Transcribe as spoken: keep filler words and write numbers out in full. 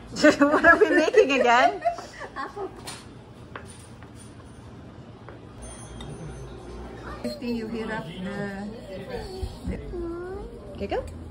What are we making again? Apple. fifty, you heat up the... Okay, go.